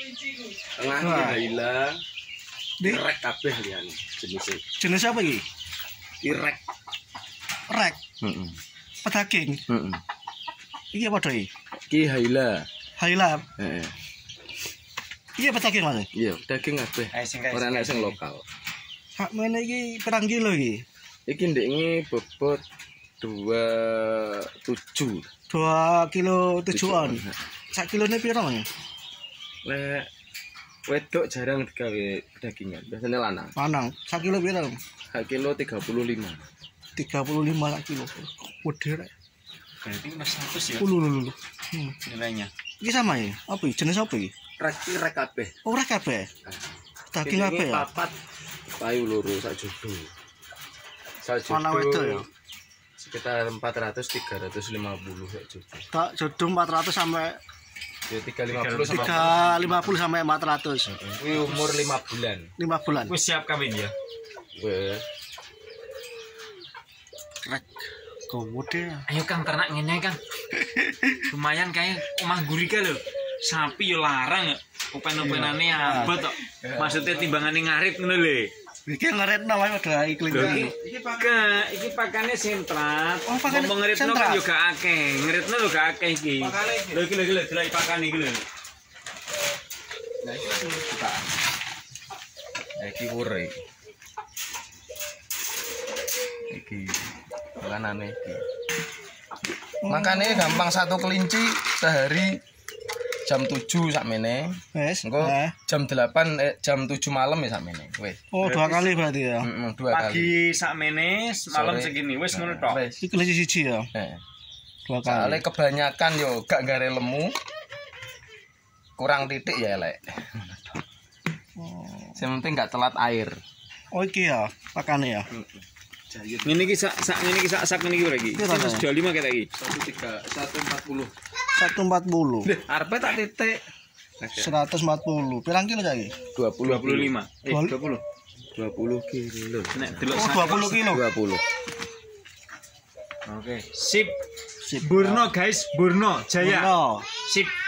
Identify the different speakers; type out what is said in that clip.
Speaker 1: Tengah iki Haila. Rek kabeh liyane jenisé.
Speaker 2: Jenis apa iki?
Speaker 1: Ki rek.
Speaker 2: Rek.
Speaker 1: Heeh.
Speaker 2: Pedaging.
Speaker 1: Heeh.
Speaker 2: Iki apa doi?
Speaker 1: Ki Haila.
Speaker 2: Haila.
Speaker 1: Heeh.
Speaker 2: Iya pedaging Mas.
Speaker 1: Iya, daging kabeh. Ora nek sing lokal.
Speaker 2: Sakmene iki pirang kilo iki?
Speaker 1: Iki ndekne bobot 27.
Speaker 2: 2 kilo 7-an. Sak kilone piro, Mas?
Speaker 1: Lek wedok jarang digawe dagingan, biasanya lanang.
Speaker 2: Lanang. Sak kilo piro?
Speaker 1: Sak kilo 35.
Speaker 2: 35 sak kilo. Gede rek.
Speaker 3: Berarti Mas 100 ya
Speaker 2: Lulu.
Speaker 3: nilainya.
Speaker 2: Iki sama ya? Apa iki? Jenis apa iki?
Speaker 1: Rek kabeh.
Speaker 2: Oh, rek kabeh. Daging kabeh ya?
Speaker 1: Papat payu loro sak jodo. Sak jodo.
Speaker 2: Mana wedok ya?
Speaker 1: Sekitar 400 350 sak jodo.
Speaker 2: Tak jodoh 400 sampai
Speaker 1: Ya 350
Speaker 2: 350 sampai 400.
Speaker 1: Kuwi umur 5 bulan.
Speaker 2: 5 bulan.
Speaker 3: Wis siap kawin ya.
Speaker 1: Wes.
Speaker 2: Rek. Gede ya.
Speaker 3: Ayo Kang ternak ngene Kang. Lumayan kayak omah gurika lho. Sapi yo larang. Open-openane abot tok. Maksudnya timbangane ngarit ngono lho.
Speaker 2: Iki ngaretno wae padha iklim iki.
Speaker 3: Iki pakane sentrat.
Speaker 2: Oh, pakane
Speaker 3: ngomong ngeritno
Speaker 2: sentrat.
Speaker 3: kan yo gak akeh. Ngeritno lho gak akeh iki. Lho iki lho delok pakane iki lho.
Speaker 1: Nah, iki wis bukaan. Nah, iki wure iki. Iki makanane iki. Makane gampang satu kelinci sehari jam 7 sakmene.
Speaker 2: Wes.
Speaker 1: Engko jam 8 jam 7 malam ya sakmene. Wis.
Speaker 2: Oh, 2 kali berarti ya.
Speaker 1: Heeh, 2 kali.
Speaker 3: Pagi sakmene, malam
Speaker 1: Sore.
Speaker 3: segini. Wis ngono tok.
Speaker 1: Wis.
Speaker 2: Iki kelinci siji ya. 2 kali.
Speaker 1: Soalnya kebanyakan yo gak gare lemu. Kurang titik ya elek. Yang penting gak telat air.
Speaker 2: Oh, iki ya pakane ya.
Speaker 3: Ngene iki sak ngene iki sak ngene iki lagi.
Speaker 2: Piro, Mas?
Speaker 3: 25 kata iki.
Speaker 1: 140.
Speaker 2: 140.
Speaker 1: Arepe tak titik.
Speaker 2: 140. Pirang kilo iki?
Speaker 1: 25.
Speaker 3: 20.
Speaker 1: 20 kilo.
Speaker 3: Nek delok
Speaker 2: Oh, 20 kilo.
Speaker 1: 20.
Speaker 3: Oke. Sip.
Speaker 2: Sip.
Speaker 3: Burno guys, Burno Jaya.
Speaker 2: Burno.
Speaker 3: Sip.